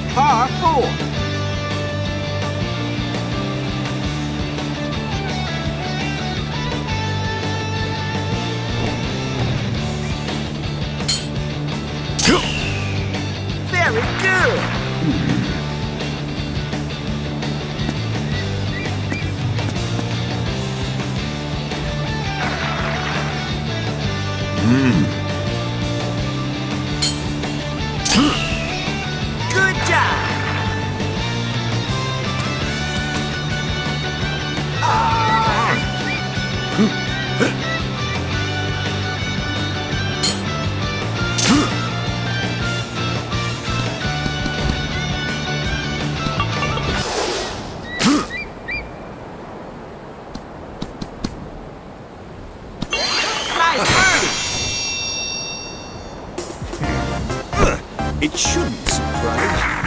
Par 4. Very good. Good job. Nice birdie. It shouldn't surprise you.